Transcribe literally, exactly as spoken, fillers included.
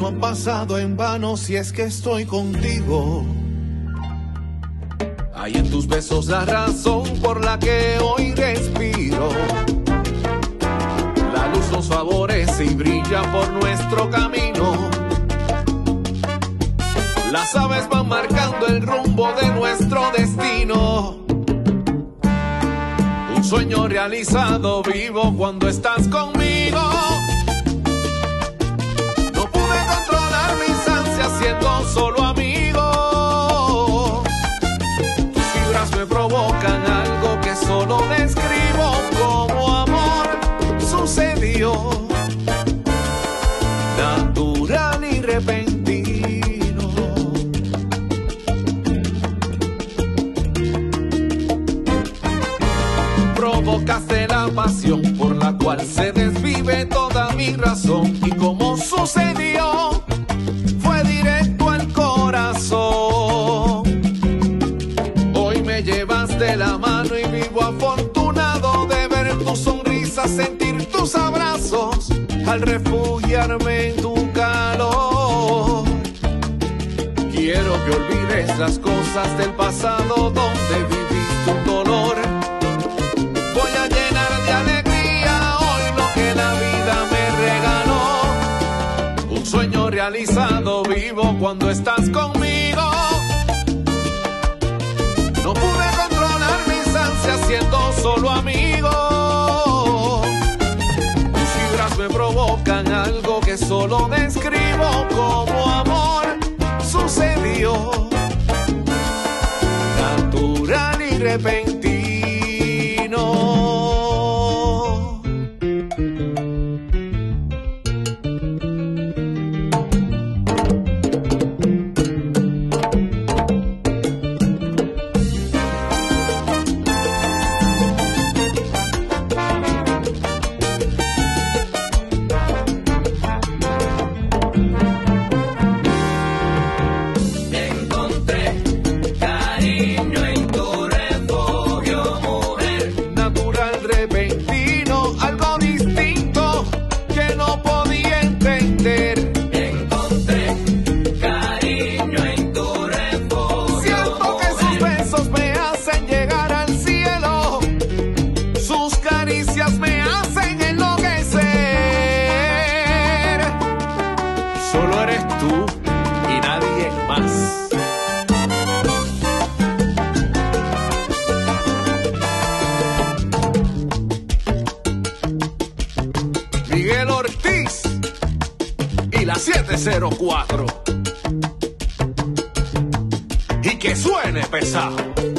ha pasado en vano si es que estoy contigo. Hay en tus besos la razón por la que hoy respiro. La luz nos favorece y brilla por nuestro camino. Las aves van marcando el rumbo de nuestro destino. Un sueño realizado vivo cuando estás conmigo. No pude controlar mis ansias siendo solo amigo. Tus fibras me provocan algo que solo describo como amor. Sucedió, natural y repentino. Provocaste la pasión por la cual se desvive toda mi razón. Y como sucedió, fue directo al corazón. Hoy me llevas de la mano y vivo afortunado de ver tu sonrisa, sentir tus abrazos al refugiarme en tu calor. Quiero que olvides las cosas del pasado donde viviste un dolor. Voy a llenar de alegría hoy lo que la vida me regaló. Un sueño realizado vivo cuando estás conmigo. No pude controlar mis ansias siendo solo amigo. Tus fibras me provocan algo que solo describo como amor. Sucedió, natural y repentino. Solo eres tú y nadie más. Miguel Ortiz y la siete cero cuatro. Y que suene pesado.